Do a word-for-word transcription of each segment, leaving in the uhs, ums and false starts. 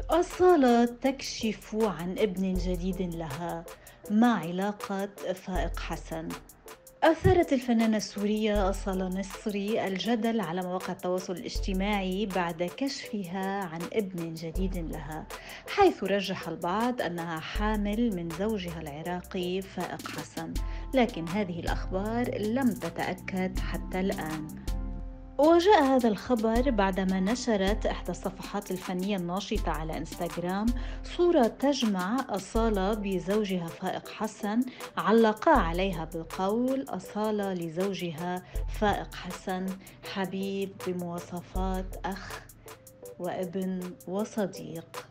أصالة تكشف عن ابن جديد لها مع علاقة فائق حسن. أثارت الفنانة السورية أصالة نصري الجدل على مواقع التواصل الاجتماعي بعد كشفها عن ابن جديد لها، حيث رجح البعض أنها حامل من زوجها العراقي فائق حسن، لكن هذه الأخبار لم تتأكد حتى الآن. وجاء هذا الخبر بعدما نشرت إحدى الصفحات الفنية الناشطة على إنستغرام صورة تجمع أصالة بزوجها فائق حسن، علقا عليها بالقول: أصالة لزوجها فائق حسن حبيب بمواصفات أخ وابن وصديق.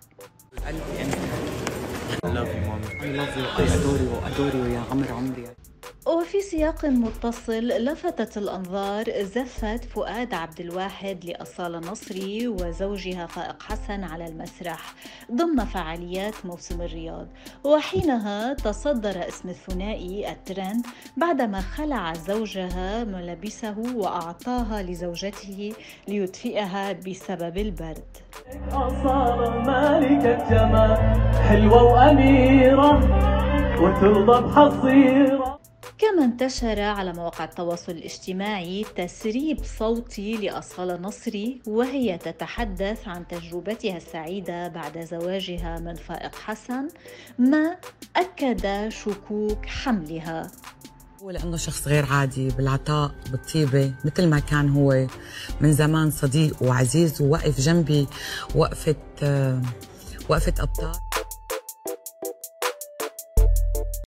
I love you mommy. I love you. I adore you. adore you يا عمر عمري. وفي سياق متصل لفتت الأنظار زفة فؤاد عبد الواحد لأصالة نصري وزوجها فائق حسن على المسرح ضمن فعاليات موسم الرياض، وحينها تصدر اسم الثنائي الترند بعدما خلع زوجها ملابسه وأعطاها لزوجته ليدفئها بسبب البرد. أصالة مالكة جمال حلوة وأميرة وترضى بحصيرة. كما انتشر على مواقع التواصل الاجتماعي تسريب صوتي لأصالة نصري وهي تتحدث عن تجربتها السعيدة بعد زواجها من فائق حسن، ما أكد شكوك حملها. هو لأنه شخص غير عادي بالعطاء بالطيبة، مثل ما كان هو من زمان صديق وعزيز ووقف جنبي وقفة وقفة أبطال.